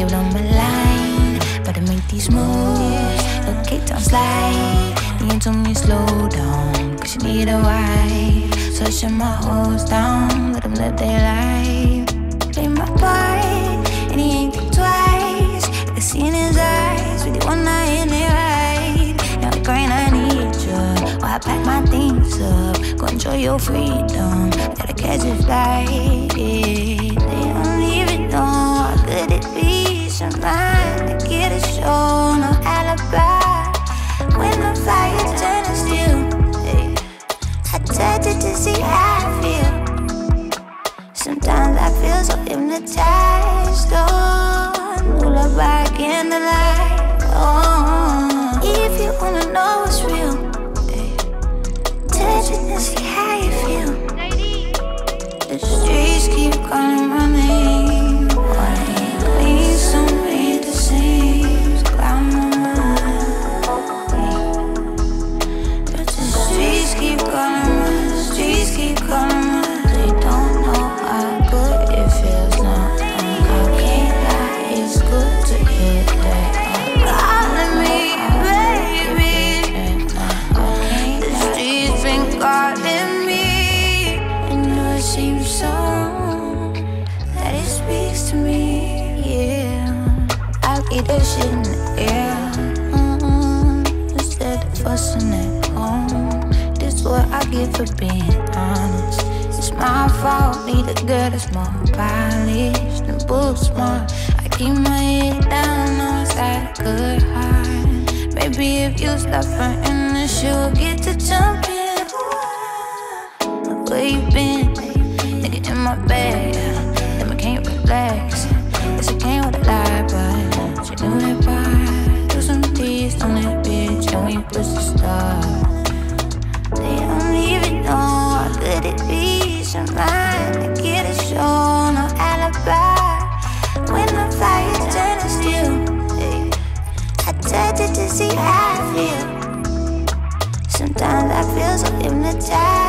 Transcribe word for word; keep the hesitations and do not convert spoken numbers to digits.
give them a line. But I make these moves, Lil K Town slide. You told me slow down, cause you need a wife. So I shut my hoes down, let them live their life. Play my part, and he ain't think twice. I see in his eyes, with the one eye in their right. Now the grind, I need you, while I pack my things up. Go enjoy your freedom, gotta catch a flight, yeah. They don't even know how good it be. Sometimes to get a show, no alibi. When the fire's turning still, hey, I touch it to see how I feel. Sometimes I feel so hypnotized, oh, lullaby, candlelight, oh. If you wanna know what's real, hey, touch it to see how you feel. The streets keep calling my name, I need something to sing, cloud my mind. But the streets keep calling my, streets keep calling my. They don't know how good it feels now. I can't lie, it's good to hear that. Calling me, baby. The streets been calling me, and you know it seems so wrong that it speaks to me, yeah. I'll get that shit in the air, mm-hmm. Instead of fussing at home. This is what I get for being honest. It's my fault, need a girl that's more polished and book smart. I keep my head down, know it's at a good heart. Maybe if you stop frontin', then she'll get to jumping. Where you been? Nigga in my bag, then I can't relax. Guess I came with a lie, but she knew that part. Do some tease on that bitch, and we push the star. They don't even know how good it be. Sometimes to get a show, no alibi. When the fire's turning still, hey, I touch it to see how I feel. Sometimes I feel so hypnotized.